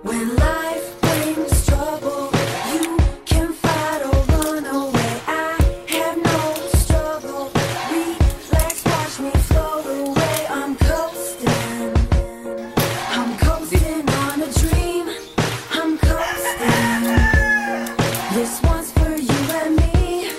When life brings trouble, you can fight or run away. I have no struggle. Relax, watch me float away. I'm coasting on a dream. I'm coasting. This one's for you and me.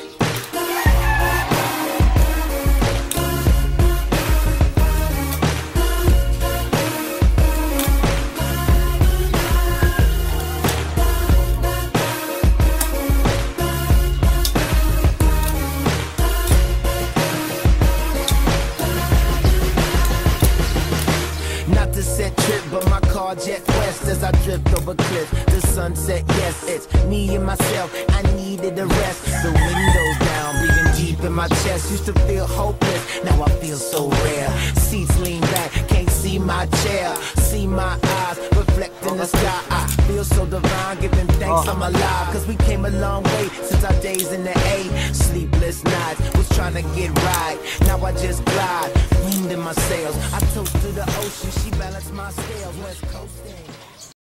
Not to set trip, but my car jet west as I drift over cliffs. The sunset, yes, it's me and myself. I needed a rest. The windows down, breathing deep in my chest. Used to feel hopeless, now I feel so rare. Seats lean back, can't see my chair. See my eyes reflect in the sky. I feel so divine, giving thanks I'm alive. Cause we came a long way since our days in the A. Sleepless nights, was trying to get right. Now I just glide, wind in my sails. I toast to the ocean, she balanced my scales. West coasting.